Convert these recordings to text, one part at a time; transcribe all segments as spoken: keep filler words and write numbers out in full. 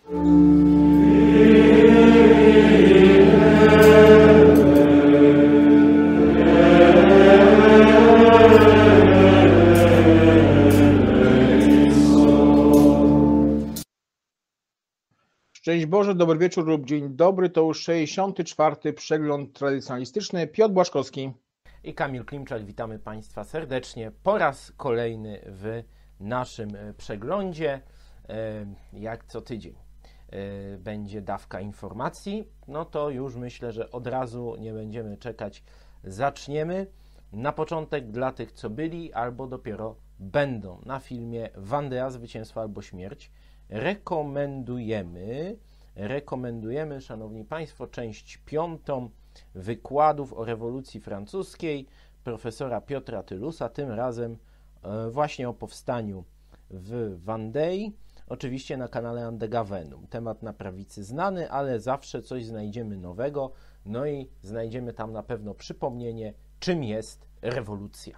Szczęść Boże, dobry wieczór lub dzień dobry, to już sześćdziesiąty czwarty przegląd tradycjonalistyczny. Piotr Błaszkowski i Kamil Klimczak. Witamy Państwa serdecznie po raz kolejny w naszym przeglądzie. Jak co tydzień będzie dawka informacji, no to już myślę, że od razu nie będziemy czekać, zaczniemy. Na początek dla tych, co byli albo dopiero będą na filmie Wandea, Zwycięstwo albo Śmierć. Rekomendujemy, rekomendujemy, Szanowni Państwo, część piątą wykładów o rewolucji francuskiej profesora Piotra Tylusa, tym razem właśnie o powstaniu w Wandei, oczywiście na kanale Andegawenum. Temat na prawicy znany, ale zawsze coś znajdziemy nowego, no i znajdziemy tam na pewno przypomnienie, czym jest rewolucja.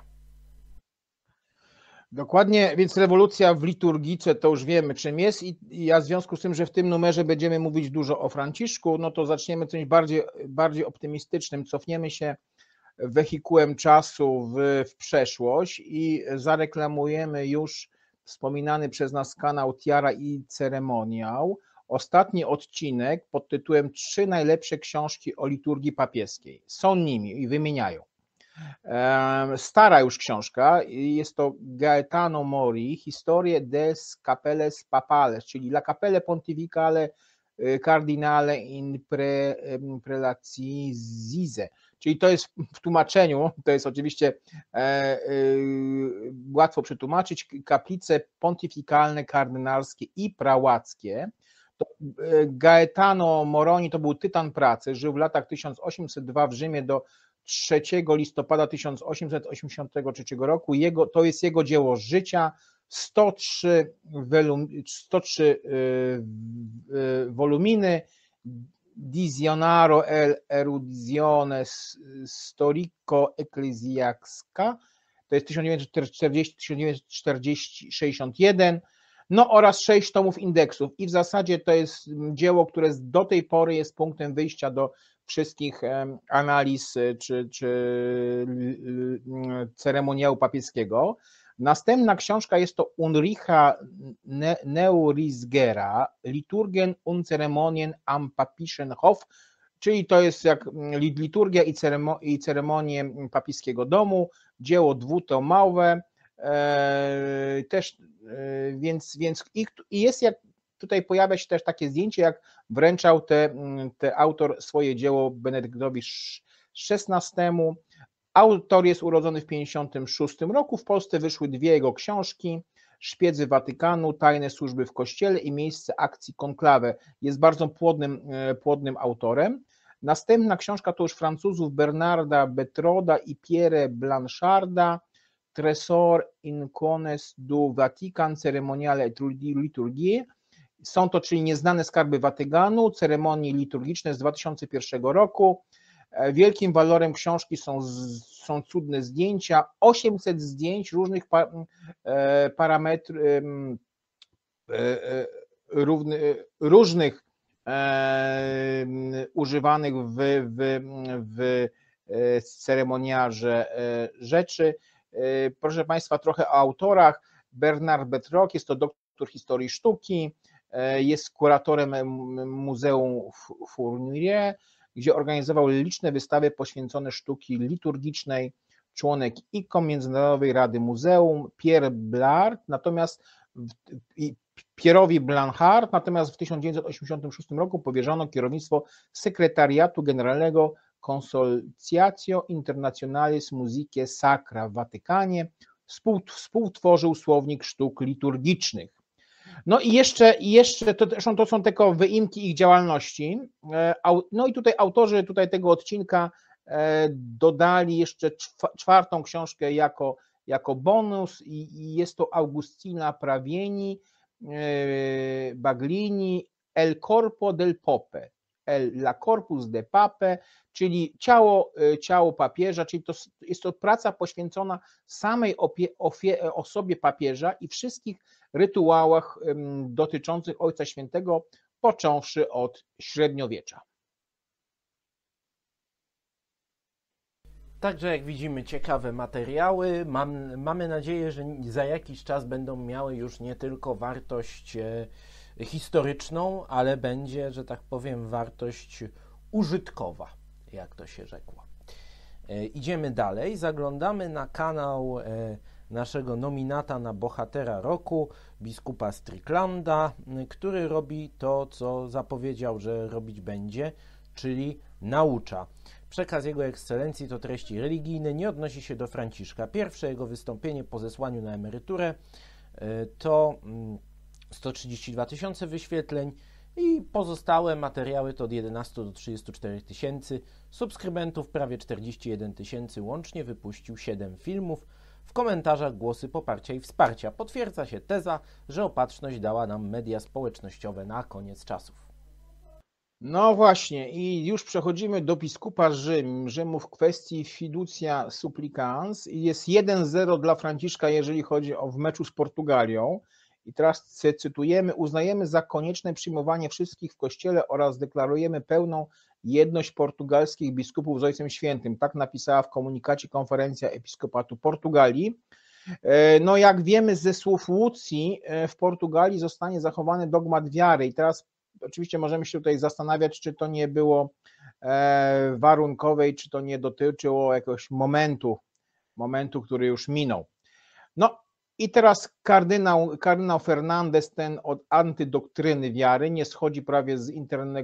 Dokładnie, więc rewolucja w liturgice to już wiemy, czym jest, i ja w związku z tym, że w tym numerze będziemy mówić dużo o Franciszku, no to zaczniemy coś bardziej, bardziej optymistycznym, cofniemy się wehikułem czasu w, w przeszłość i zareklamujemy już wspominany przez nas kanał Tiara i Ceremoniał, ostatni odcinek pod tytułem Trzy najlepsze książki o liturgii papieskiej. Są nimi i wymieniają. Stara już książka, jest to Gaetano Mori, Historie des Capeles Papales, czyli La Capelle Pontificale Cardinale in pre, Prelazize, czyli to jest w tłumaczeniu, to jest oczywiście e, e, łatwo przetłumaczyć, kaplice pontyfikalne, kardynalskie i prałackie. To Gaetano Moroni to był tytan pracy, żył w latach tysiąc osiemset dwa w Rzymie do trzeciego listopada tysiąc osiemset osiemdziesiątego trzeciego roku. Jego, to jest jego dzieło życia, sto trzy, welum, sto trzy yy, woluminy, Dizionaro el erudizione storico ecclesiastica, to jest tysiąc dziewięćset czterdzieści do tysiąc dziewięćset czterdzieści sześćdziesiąt jeden, no oraz sześć tomów indeksów i w zasadzie to jest dzieło, które do tej pory jest punktem wyjścia do wszystkich analiz czy, czy ceremoniału papieskiego. Następna książka jest to Ulricha Neurisgera, Liturgien und Ceremonien am Papischen Hof, czyli to jest jak liturgia i, ceremo, i ceremonie papieskiego domu, dzieło dwutomowe, e, też, e, więc, więc i, i jest jak tutaj pojawia się też takie zdjęcie, jak wręczał te, te autor swoje dzieło Benedyktowi szesnastemu. Autor jest urodzony w pięćdziesiątym szóstym roku. W Polsce wyszły dwie jego książki: Szpiedzy Watykanu, Tajne służby w Kościele i Miejsce akcji konklawę. Jest bardzo płodnym, płodnym autorem. Następna książka to już Francuzów Bernarda Berthoda i Pierre Blancharda, Trésor incones du Vatican, Ceremoniale et liturgie. Są to, czyli Nieznane skarby Watykanu, ceremonie liturgiczne z dwa tysiące pierwszego roku. Wielkim walorem książki są, są cudne zdjęcia, osiemset zdjęć różnych parametrów, różnych używanych w, w, w ceremoniarze rzeczy. Proszę Państwa, trochę o autorach. Bernard Berthold jest to doktor historii sztuki, jest kuratorem Muzeum Fournier, gdzie organizował liczne wystawy poświęcone sztuki liturgicznej, członek I C O M, Międzynarodowej Rady Muzeum, Pierre Blard, natomiast Pierre'owi Blanchard, natomiast w tysiąc dziewięćset osiemdziesiątym szóstym roku powierzono kierownictwo Sekretariatu Generalnego Consultatio Internationalis Musicae Sacra w Watykanie, współtworzył słownik sztuk liturgicznych. No i jeszcze, jeszcze to, zresztą to są tylko wyimki ich działalności. No i tutaj autorzy tutaj tego odcinka dodali jeszcze czwartą książkę jako, jako bonus i jest to Augustina Pravieni, Baglini, El Corpo del Pope, El, La Corpus de Pape, czyli ciało, ciało papieża, czyli to jest to praca poświęcona samej opie, ofie, osobie papieża i wszystkich rytuałach dotyczących Ojca Świętego począwszy od średniowiecza. Także jak widzimy, ciekawe materiały. Mam, mamy nadzieję, że za jakiś czas będą miały już nie tylko wartość e, historyczną, ale będzie, że tak powiem, wartość użytkowa, jak to się rzekło. E, idziemy dalej, zaglądamy na kanał e, naszego nominata na bohatera roku, biskupa Stricklanda, który robi to, co zapowiedział, że robić będzie, czyli naucza. Przekaz Jego Ekscelencji to treści religijne, nie odnosi się do Franciszka. Pierwsze jego wystąpienie po zesłaniu na emeryturę to sto trzydzieści dwa tysiące wyświetleń i pozostałe materiały to od jedenastu do trzydziestu czterech tysięcy. Subskrybentów prawie czterdzieści jeden tysięcy, łącznie wypuścił siedem filmów. W komentarzach głosy poparcia i wsparcia. Potwierdza się teza, że opatrzność dała nam media społecznościowe na koniec czasów. No właśnie, i już przechodzimy do biskupa Rzym, Rzymu w kwestii fiducia supplicans. Jest jeden zero dla Franciszka, jeżeli chodzi o w meczu z Portugalią. I teraz cytujemy: uznajemy za konieczne przyjmowanie wszystkich w Kościele oraz deklarujemy pełną jedność portugalskich biskupów z Ojcem Świętym. Tak napisała w komunikacie Konferencja Episkopatu Portugalii. No jak wiemy ze słów Łucji, w Portugalii zostanie zachowany dogmat wiary. I teraz oczywiście możemy się tutaj zastanawiać, czy to nie było warunkowe i czy to nie dotyczyło jakiegoś momentu, momentu, który już minął. No i teraz kardynał, kardynał Fernandez, ten od antydoktryny wiary, nie schodzi prawie z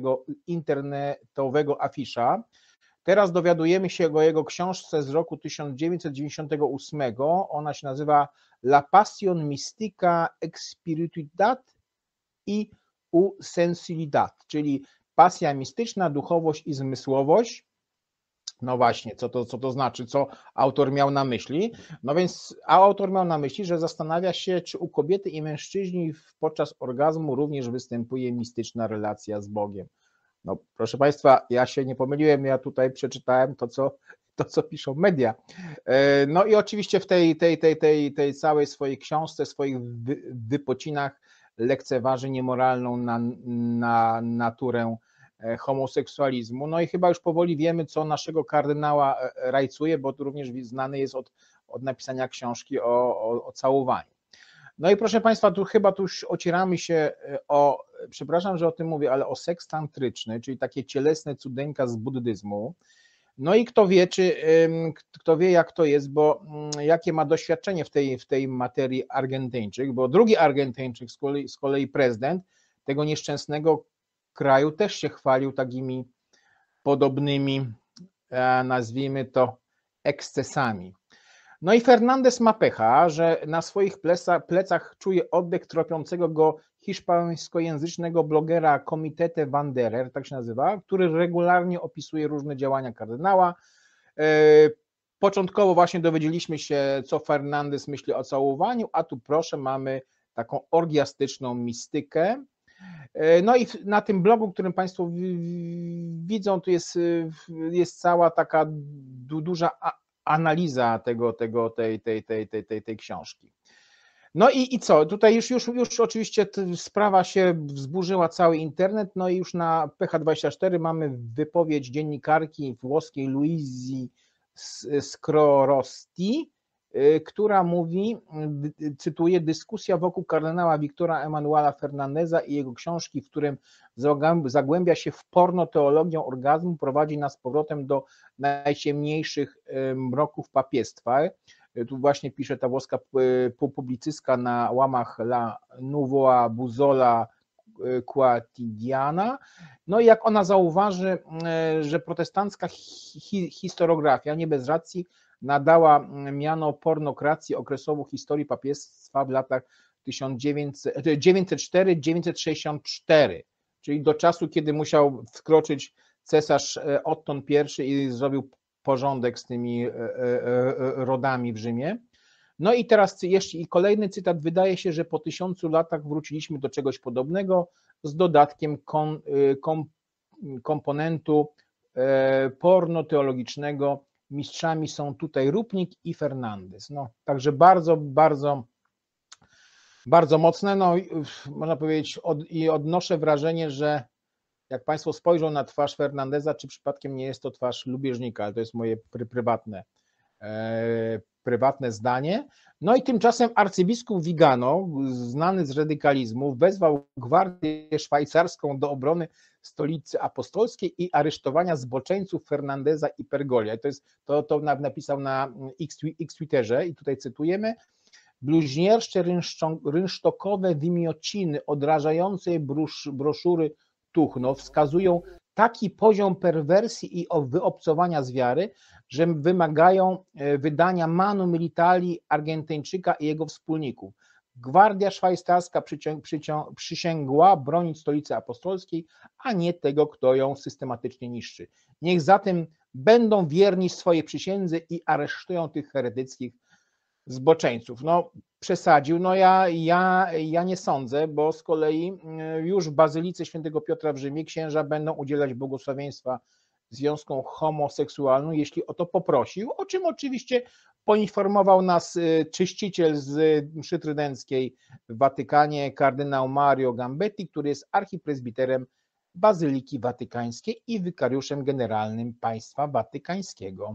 internetowego afisza. Teraz dowiadujemy się o jego książce z roku tysiąc dziewięćset dziewięćdziesiątego ósmego. Ona się nazywa La Passion Mystica Espiritualidad i u sensibilidad, czyli pasja mistyczna, duchowość i zmysłowość. No właśnie, co to, co to znaczy, co autor miał na myśli? No więc autor miał na myśli, że zastanawia się, czy u kobiety i mężczyźni podczas orgazmu również występuje mistyczna relacja z Bogiem. No proszę Państwa, ja się nie pomyliłem, ja tutaj przeczytałem to, co, to, co piszą media. No i oczywiście w tej, tej, tej, tej, tej całej swojej książce, swoich wypocinach lekceważy niemoralną na, na naturę homoseksualizmu. No i chyba już powoli wiemy, co naszego kardynała rajcuje, bo tu również znany jest od, od napisania książki o, o, o całowaniu. No i proszę Państwa, tu chyba tu już ocieramy się o, przepraszam, że o tym mówię, ale o seks tantryczny, czyli takie cielesne cudeńka z buddyzmu. No i kto wie, czy, kto wie jak to jest, bo jakie ma doświadczenie w tej, w tej materii Argentyńczyk, bo drugi Argentyńczyk, z kolei, z kolei prezydent tego nieszczęsnego kraju, też się chwalił takimi podobnymi, nazwijmy to, ekscesami. No i Fernandez ma pecha, że na swoich plecach, plecach czuje oddech tropiącego go hiszpańskojęzycznego blogera Comitete Wanderer, tak się nazywa, który regularnie opisuje różne działania kardynała. Początkowo właśnie dowiedzieliśmy się, co Fernandez myśli o całowaniu, a tu proszę, mamy taką orgiastyczną mistykę. No i na tym blogu, którym Państwo widzą, tu jest, jest cała taka duża analiza tego, tego, tej, tej, tej, tej, tej, tej książki. No i, i co? Tutaj już, już, już oczywiście sprawa się wzburzyła cały internet, no i już na P H dwadzieścia cztery mamy wypowiedź dziennikarki włoskiej Luizji Scrorosti, która mówi, cytuję: dyskusja wokół kardynała Wiktora Emanuela Fernandeza i jego książki, w którym zagłębia się w pornoteologię orgazmu, prowadzi nas z powrotem do najciemniejszych mroków papiestwa. Tu właśnie pisze ta włoska publicystka na łamach La Nuova Buzzola Quotidiana. No i jak ona zauważy, że protestancka hi historiografia nie bez racji nadała miano pornokracji okresowu historii papiestwa w latach dziewięćset cztery do dziewięćset sześćdziesiąt cztery, czyli do czasu, kiedy musiał wkroczyć cesarz Otton I i zrobił porządek z tymi rodami w Rzymie. No i teraz jeszcze i kolejny cytat: wydaje się, że po tysiącu latach wróciliśmy do czegoś podobnego z dodatkiem kom, kom, komponentu pornoteologicznego. Mistrzami są tutaj Rupnik i Fernandez. No, także bardzo, bardzo Bardzo mocne, no można powiedzieć, od, i odnoszę wrażenie, że jak Państwo spojrzą na twarz Fernandeza, czy przypadkiem nie jest to twarz lubieżnika, ale to jest moje pry, prywatne, e, prywatne zdanie. No i tymczasem arcybiskup Vigano, znany z radykalizmu, wezwał gwardię szwajcarską do obrony stolicy apostolskiej i aresztowania zboczeńców Fernandeza i Pergolia. To, jest, to, to napisał na X-Twitterze i tutaj cytujemy: bluźniercze, rynsztokowe wymiociny odrażającej broszury Tuchno wskazują taki poziom perwersji i wyobcowania z wiary, że wymagają wydania manu militari Argentyńczyka i jego wspólników. Gwardia szwajcarska przysięgła bronić stolicy apostolskiej, a nie tego, kto ją systematycznie niszczy. Niech zatem będą wierni swojej przysiędze i aresztują tych heretyckich zboczeńców. No przesadził, no ja, ja, ja nie sądzę, bo z kolei już w Bazylice Świętego Piotra w Rzymie księża będą udzielać błogosławieństwa związkom homoseksualnym, jeśli o to poprosił, o czym oczywiście poinformował nas czyściciel z mszy trydenckiej w Watykanie, kardynał Mario Gambetti, który jest archipresbiterem Bazyliki Watykańskiej i wykariuszem generalnym państwa watykańskiego.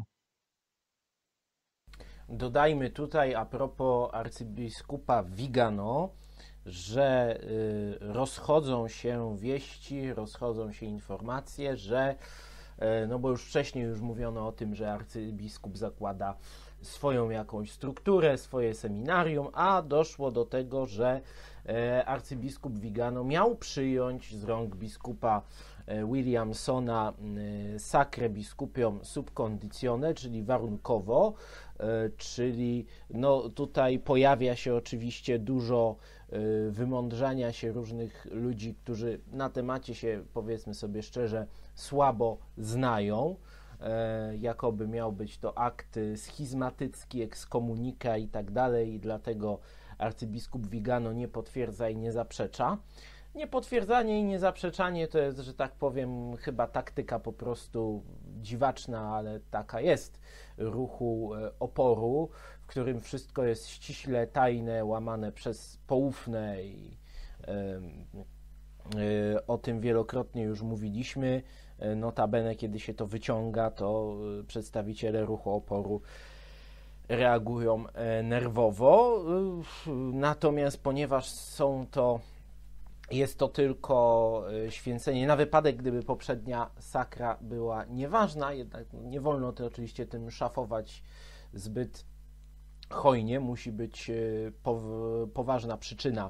Dodajmy tutaj a propos arcybiskupa Vigano, że rozchodzą się wieści, rozchodzą się informacje, że, no bo już wcześniej już mówiono o tym, że arcybiskup zakłada swoją jakąś strukturę, swoje seminarium, a doszło do tego, że arcybiskup Vigano miał przyjąć z rąk biskupa Williamsona sacre biscupium sub conditione, czyli warunkowo, czyli no tutaj pojawia się oczywiście dużo wymądrzania się różnych ludzi, którzy na temacie się, powiedzmy sobie szczerze, słabo znają. Jakoby miał być to akt schizmatycki, ekskomunika i tak dalej, i dlatego arcybiskup Vigano nie potwierdza i nie zaprzecza. Niepotwierdzanie i niezaprzeczanie to jest, że tak powiem, chyba taktyka po prostu dziwaczna, ale taka jest, ruchu oporu, w którym wszystko jest ściśle tajne, łamane przez poufne i yy, yy, o tym wielokrotnie już mówiliśmy. Notabene, kiedy się to wyciąga, to przedstawiciele ruchu oporu reagują nerwowo. Natomiast ponieważ są to Jest to tylko święcenie na wypadek, gdyby poprzednia sakra była nieważna, jednak nie wolno to oczywiście tym szafować zbyt hojnie. Musi być poważna przyczyna,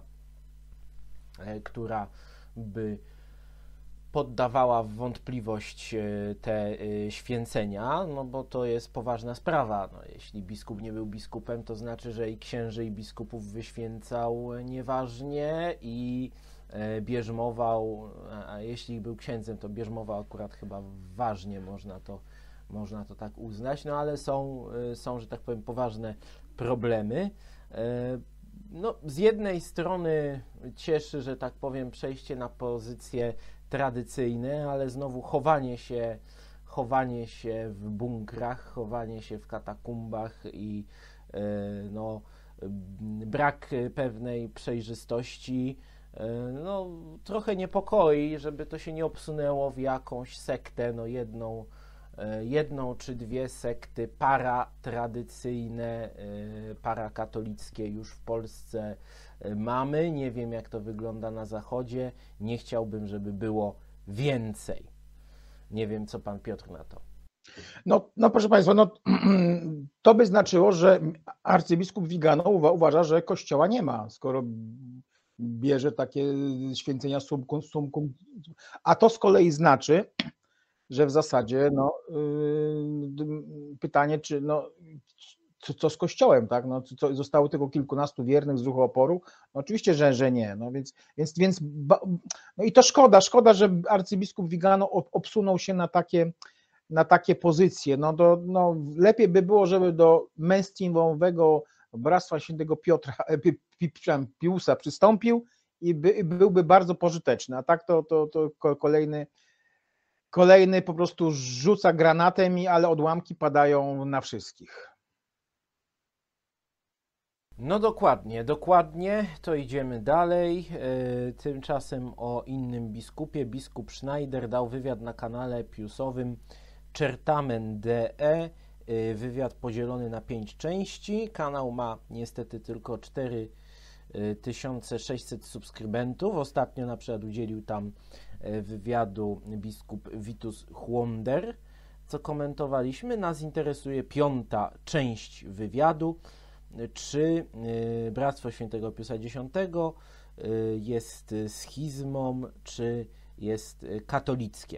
która by poddawała w wątpliwość te święcenia, no bo to jest poważna sprawa. No, jeśli biskup nie był biskupem, to znaczy, że i księży, i biskupów wyświęcał nieważnie i bierzmował, a jeśli był księdzem, to bierzmował akurat chyba ważnie, można to, można to tak uznać, no ale są, są, że tak powiem, poważne problemy. No, z jednej strony cieszy, że tak powiem, przejście na pozycje tradycyjne, ale znowu chowanie się, chowanie się w bunkrach, chowanie się w katakumbach i no, brak pewnej przejrzystości no, trochę niepokoi, żeby to się nie obsunęło w jakąś sektę, no jedną, jedną czy dwie sekty paratradycyjne, parakatolickie już w Polsce mamy. Nie wiem, jak to wygląda na Zachodzie. Nie chciałbym, żeby było więcej. Nie wiem, co pan Piotr na to. No, no proszę Państwa, no, to by znaczyło, że arcybiskup Vigano uważa, że kościoła nie ma, skoro bierze takie święcenia sumkum, sumkum, a to z kolei znaczy, że w zasadzie no, yy, pytanie, czy no, co, co z Kościołem, tak? No, co, zostało tylko kilkunastu wiernych z ruchu oporu? No, oczywiście, że, że nie. No, więc, więc, więc no i to szkoda, szkoda, że arcybiskup Vigano obsunął się na takie, na takie pozycje. No, do, no, lepiej by było, żeby do mainstreamowego Bractwa Świętego Piotra, Piusa przystąpił i by, byłby bardzo pożyteczny, a tak to, to, to kolejny Kolejny po prostu rzuca granatem, ale odłamki padają na wszystkich. No dokładnie, dokładnie, to idziemy dalej. Yy, tymczasem o innym biskupie. Biskup Schneider dał wywiad na kanale Piusowym Certamen kropka de. Yy, wywiad podzielony na pięć części. Kanał ma niestety tylko cztery tysiące sześćset subskrybentów. Ostatnio na przykład udzielił tam wywiadu biskup Vitus Chłonder, co komentowaliśmy. Nas interesuje piąta część wywiadu. Czy Bractwo Świętego Piusa Dziesiątego jest schizmą, czy jest katolickie?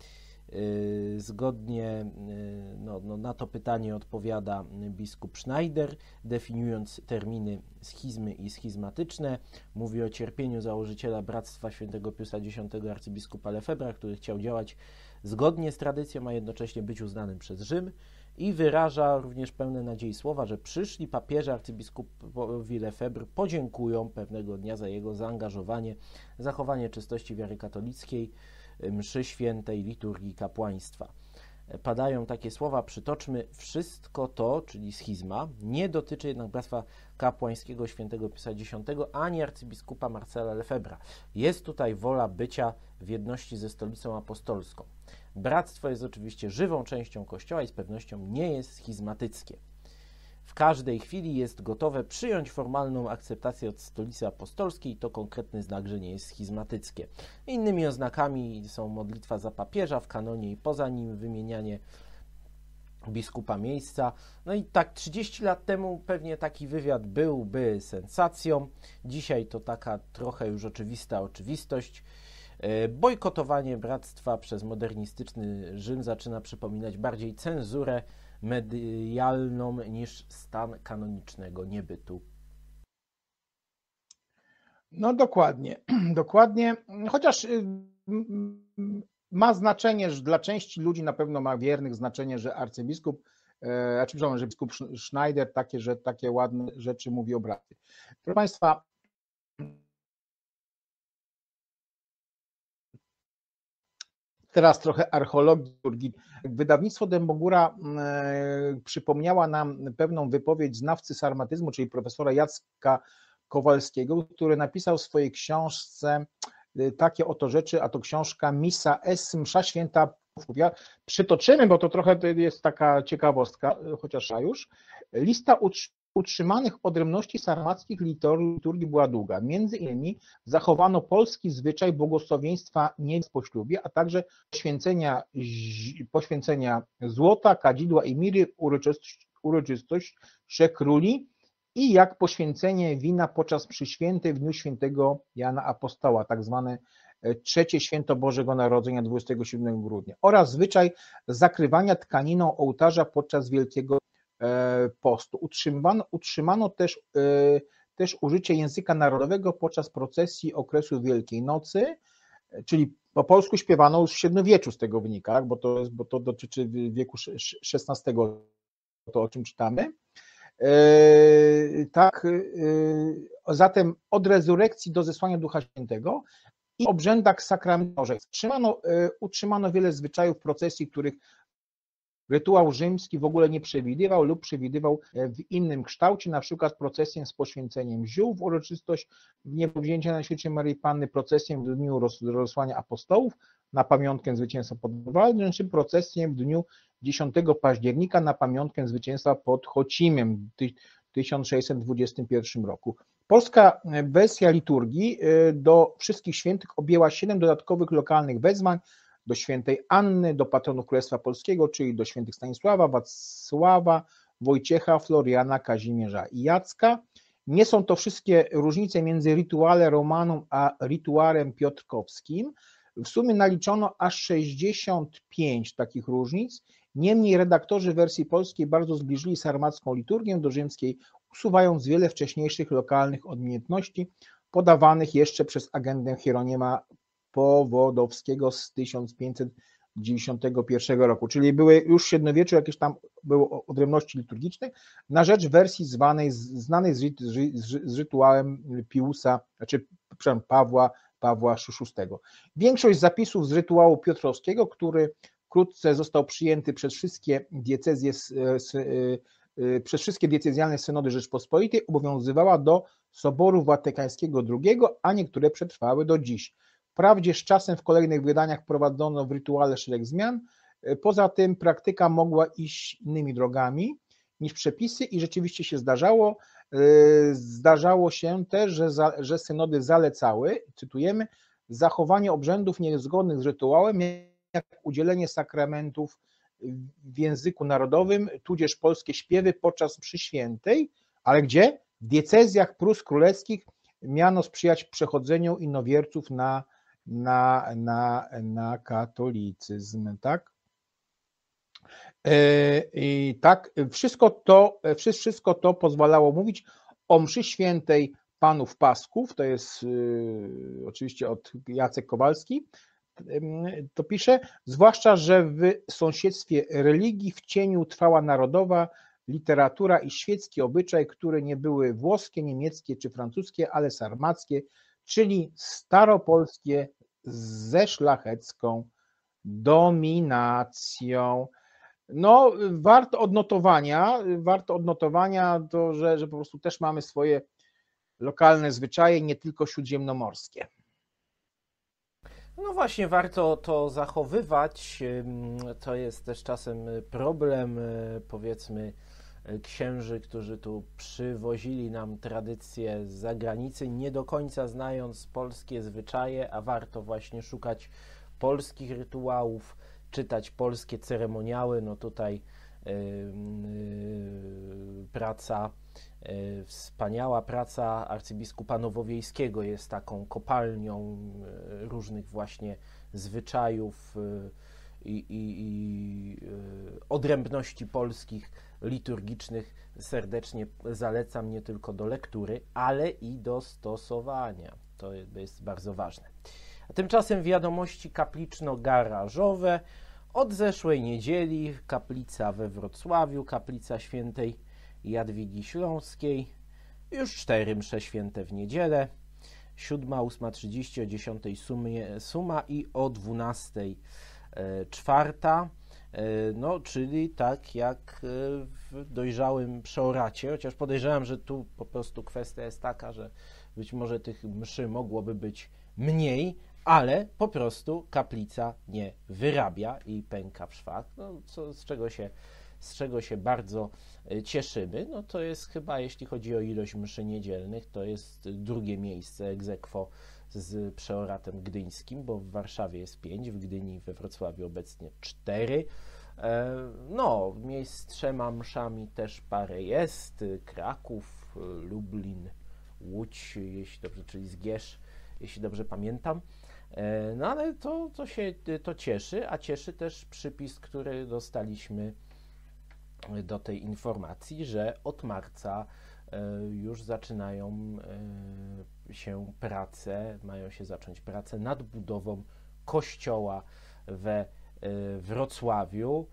Zgodnie no, no, na to pytanie odpowiada biskup Schneider, definiując terminy schizmy i schizmatyczne. Mówi o cierpieniu założyciela Bractwa Świętego Piusa Dziesiątego, arcybiskupa Lefebvra, który chciał działać zgodnie z tradycją, a jednocześnie być uznanym przez Rzym, i wyraża również pełne nadziei słowa, że przyszli papieże arcybiskupowi Lefebvre podziękują pewnego dnia za jego zaangażowanie, zachowanie czystości wiary katolickiej, mszy świętej, liturgii kapłaństwa. Padają takie słowa, przytoczmy: wszystko to, czyli schizma, nie dotyczy jednak Bractwa Kapłańskiego Świętego Piusa Dziesiątego ani arcybiskupa Marcela Lefebvra. Jest tutaj wola bycia w jedności ze Stolicą Apostolską. Bractwo jest oczywiście żywą częścią Kościoła i z pewnością nie jest schizmatyckie. W każdej chwili jest gotowe przyjąć formalną akceptację od Stolicy Apostolskiej i to konkretny znak, że nie jest schizmatyckie. Innymi oznakami są modlitwa za papieża w kanonie i poza nim, wymienianie biskupa miejsca. No i tak trzydzieści lat temu pewnie taki wywiad byłby sensacją. Dzisiaj to taka trochę już oczywista oczywistość. Bojkotowanie bractwa przez modernistyczny Rzym zaczyna przypominać bardziej cenzurę medialną niż stan kanonicznego niebytu. No dokładnie, dokładnie, chociaż ma znaczenie, że dla części ludzi na pewno ma wiernych znaczenie, że arcybiskup, e, przepraszam, że biskup Schneider takie, że, takie ładne rzeczy mówi o bracie. Proszę Państwa, teraz trochę archeologii. Wydawnictwo Dębogóra e, przypomniała nam pewną wypowiedź znawcy sarmatyzmu, czyli profesora Jacka Kowalskiego, który napisał w swojej książce takie oto rzeczy, a to książka Missa Es, Msza Święta. Przytoczymy, bo to trochę jest taka ciekawostka, chociaż już. Lista utrzymanych odrębności sarmackich liturgii była długa. Między innymi zachowano polski zwyczaj błogosławieństwa niewiast po ślubie, a także poświęcenia, poświęcenia złota, kadzidła i miry, uroczystość, uroczystość trzech króli, i jak poświęcenie wina podczas mszy świętej w dniu świętego Jana Apostoła, tak zwane trzecie święto Bożego Narodzenia dwudziestego siódmego grudnia, oraz zwyczaj zakrywania tkaniną ołtarza podczas Wielkiego Postu. Utrzymano, utrzymano też, też użycie języka narodowego podczas procesji okresu Wielkiej Nocy, czyli po polsku śpiewano już w średniowieczu, z tego wynika, bo to, jest, bo to dotyczy wieku szesnastego, to o czym czytamy. Tak, zatem od rezurekcji do zesłania Ducha Świętego i obrzędach sakramentowych utrzymano, utrzymano wiele zwyczajów procesji, których rytuał rzymski w ogóle nie przewidywał lub przewidywał w innym kształcie, na przykład procesję z poświęceniem ziół w uroczystość Niebowzięcia Najświętszej Maryi Panny, procesję w dniu rozesłania apostołów na pamiątkę zwycięstwa pod Wawelem, czy procesję w dniu dziesiątego października na pamiątkę zwycięstwa pod Chocimiem w tysiąc sześćset dwudziestym pierwszym roku. Polska wersja liturgii do wszystkich świętych objęła siedem dodatkowych lokalnych wezwań: do świętej Anny, do patronów Królestwa Polskiego, czyli do świętych Stanisława, Wacława, Wojciecha, Floriana, Kazimierza i Jacka. Nie są to wszystkie różnice między Rituale Romanum a Ritualem Piotrkowskim. W sumie naliczono aż sześćdziesiąt pięć takich różnic. Niemniej redaktorzy wersji polskiej bardzo zbliżyli sarmacką liturgię do rzymskiej, usuwając wiele wcześniejszych lokalnych odmienności podawanych jeszcze przez agendę Hieronima Powodowskiego z tysiąc pięćset dziewięćdziesiątego pierwszego roku, czyli były już w średniowieczu jakieś tam były odrębności liturgiczne na rzecz wersji zwanej, znanej z, z, z rytuałem Piusa, znaczy przepraszam, Pawła, Pawła szóstego. Większość zapisów z rytuału piotrowskiego, który wkrótce został przyjęty przez wszystkie diecezje przez wszystkie diecezjalne synody Rzeczpospolitej obowiązywała do Soboru Watykańskiego drugiego, a niektóre przetrwały do dziś. Wprawdzie z czasem w kolejnych wydaniach wprowadzono w rytuale szereg zmian, poza tym praktyka mogła iść innymi drogami niż przepisy i rzeczywiście się zdarzało. Zdarzało się też, że, za, że synody zalecały, cytujemy, zachowanie obrzędów niezgodnych z rytuałem, jak udzielenie sakramentów w języku narodowym, tudzież polskie śpiewy podczas mszy świętej, ale gdzie? W diecezjach Prus Królewskich miano sprzyjać przechodzeniu innowierców na, na, na, na katolicyzm, tak? I tak, wszystko to, wszystko to pozwalało mówić o mszy świętej Panów Pasków, to jest y, oczywiście od Jacek Kowalski, to pisze, zwłaszcza, że w sąsiedztwie religii w cieniu trwała narodowa literatura i świecki obyczaj, które nie były włoskie, niemieckie czy francuskie, ale sarmackie, czyli staropolskie ze szlachecką dominacją. No, warto odnotowania, warto odnotowania to, że, że po prostu też mamy swoje lokalne zwyczaje, nie tylko śródziemnomorskie. No właśnie, warto to zachowywać. To jest też czasem problem, powiedzmy, księży, którzy tu przywozili nam tradycje z zagranicy, nie do końca znając polskie zwyczaje, a warto właśnie szukać polskich rytuałów, czytać polskie ceremoniały. No tutaj yy, yy, praca, yy, wspaniała praca arcybiskupa Nowowiejskiego jest taką kopalnią yy, różnych właśnie zwyczajów yy, i, i, i yy, odrębności polskich, liturgicznych. Serdecznie zalecam nie tylko do lektury, ale i do stosowania. To jest bardzo ważne. A tymczasem wiadomości kapliczno-garażowe. Od zeszłej niedzieli kaplica we Wrocławiu, kaplica świętej Jadwigi Śląskiej, już cztery msze święte w niedzielę, siódma, ósma trzydzieści, o dziesiątej sumie, suma i o dwunastej e, czwarta, e, no czyli tak jak w dojrzałym przeoracie, chociaż podejrzewam, że tu po prostu kwestia jest taka, że być może tych mszy mogłoby być mniej, ale po prostu kaplica nie wyrabia i pęka w szwach, no, co, z, czego się, z czego się bardzo cieszymy. No to jest chyba, jeśli chodzi o ilość mszy niedzielnych, to jest drugie miejsce ex aequo z przeoratem gdyńskim, bo w Warszawie jest pięć, w Gdyni, we Wrocławiu obecnie cztery. No, miejsc z trzema mszami też parę jest, Kraków, Lublin, Łódź, jeśli dobrze, czyli Zgierz, jeśli dobrze pamiętam. No ale to, to się to cieszy, a cieszy też przypis, który dostaliśmy do tej informacji, że od marca już zaczynają się prace, mają się zacząć prace nad budową kościoła we Wrocławiu.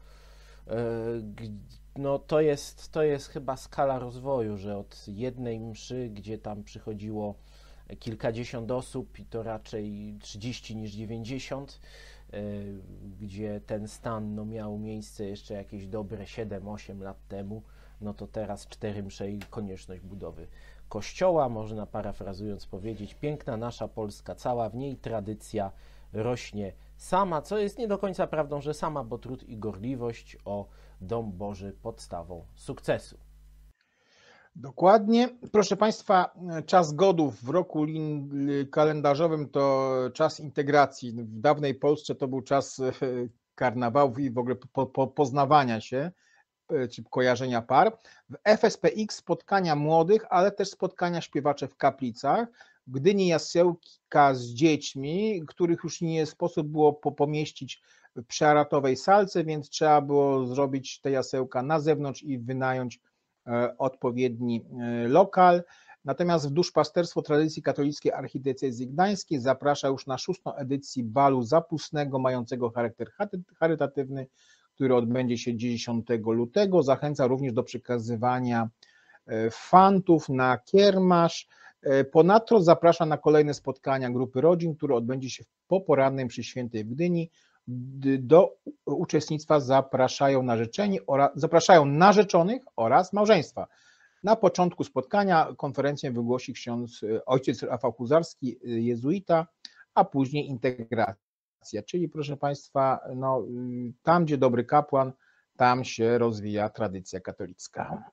No to jest, to jest chyba skala rozwoju, że od jednej mszy, gdzie tam przychodziło kilkadziesiąt osób i to raczej trzydzieści niż dziewięćdziesiąt, gdzie ten stan no, miał miejsce jeszcze jakieś dobre siedem osiem lat temu, no to teraz cztery msze i konieczność budowy kościoła, można parafrazując powiedzieć, piękna nasza Polska cała, w niej tradycja rośnie sama, co jest nie do końca prawdą, że sama, bo trud i gorliwość o dom Boży podstawą sukcesu. Dokładnie. Proszę Państwa, czas godów w roku kalendarzowym to czas integracji. W dawnej Polsce to był czas karnawałów i w ogóle po, po, poznawania się, czy kojarzenia par. W F S P X spotkania młodych, ale też spotkania śpiewacze w kaplicach. W Gdyni jasełka z dziećmi, których już nie sposób było pomieścić w przearatowej salce, więc trzeba było zrobić te jasełka na zewnątrz i wynająć odpowiedni lokal. Natomiast w Duszpasterstwo Tradycji Katolickiej Archidiecezji Gdańskiej zaprasza już na szóstą edycję balu zapustnego, mającego charakter charytatywny, który odbędzie się dziesiątego lutego. Zachęca również do przekazywania fantów na kiermasz. Ponadto zaprasza na kolejne spotkania grupy rodzin, które odbędzie się po porannej mszy świętej w Gdyni do uczestnictwa zapraszają narzeczeni oraz, zapraszają narzeczonych oraz małżeństwa. Na początku spotkania konferencję wygłosi ksiądz ojciec Rafał Huzarski, jezuita, a później integracja. Czyli proszę Państwa, no, tam gdzie dobry kapłan, tam się rozwija tradycja katolicka.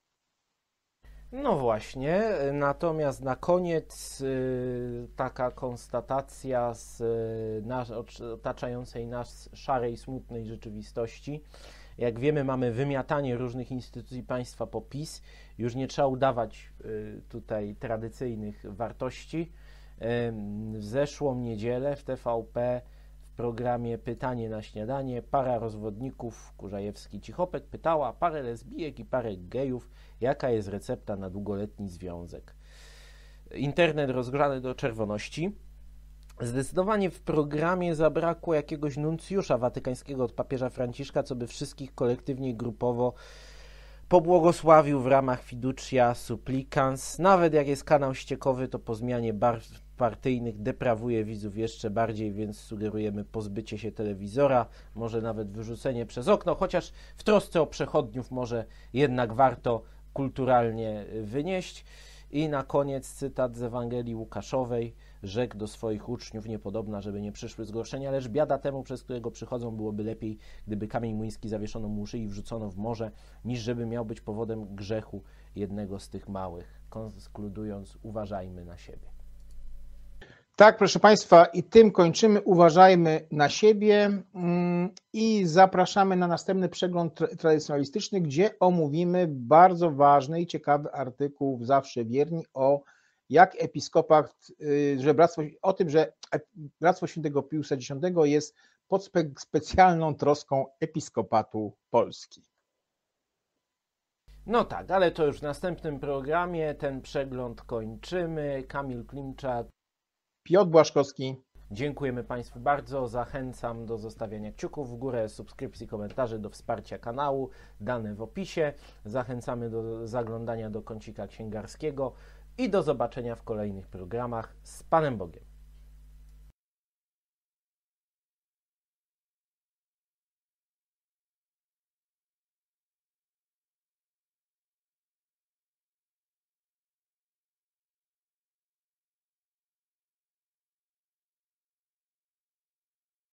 No właśnie, natomiast na koniec taka konstatacja z nas, otaczającej nas szarej, smutnej rzeczywistości. Jak wiemy, mamy wymiatanie różnych instytucji państwa po PiS. Już nie trzeba udawać tutaj tradycyjnych wartości. W zeszłą niedzielę w T V P w programie Pytanie na śniadanie para rozwodników, Kurzajewski-Cichopek, pytała parę lesbijek i parę gejów, jaka jest recepta na długoletni związek. Internet rozgrzany do czerwoności. Zdecydowanie w programie zabrakło jakiegoś nuncjusza watykańskiego od papieża Franciszka, co by wszystkich kolektywnie i grupowo pobłogosławił w ramach fiducia supplicans. Nawet jak jest kanał ściekowy, to po zmianie barw partyjnych deprawuje widzów jeszcze bardziej, więc sugerujemy pozbycie się telewizora, może nawet wyrzucenie przez okno, chociaż w trosce o przechodniów może jednak warto kulturalnie wynieść. I na koniec cytat z Ewangelii Łukaszowej. Rzekł do swoich uczniów: niepodobna, żeby nie przyszły zgorszenia, lecz biada temu, przez którego przychodzą. Byłoby lepiej, gdyby kamień młyński zawieszono mu uszy i wrzucono w morze, niż żeby miał być powodem grzechu jednego z tych małych. Konkludując, uważajmy na siebie. Tak, proszę Państwa, i tym kończymy. Uważajmy na siebie i zapraszamy na następny przegląd tradycjonalistyczny, gdzie omówimy bardzo ważny i ciekawy artykuł w Zawsze Wierni o jak episkopat, że bractwo, o tym, że Bractwo Świętego Piusa Dziesiątego jest pod spe, specjalną troską Episkopatu Polski. No tak, ale to już w następnym programie. Ten przegląd kończymy. Kamil Klimczak, Piotr Błaszkowski. Dziękujemy Państwu bardzo. Zachęcam do zostawiania kciuków w górę, subskrypcji, komentarzy, do wsparcia kanału. Dane w opisie. Zachęcamy do zaglądania do kącika księgarskiego i do zobaczenia w kolejnych programach. Z Panem Bogiem.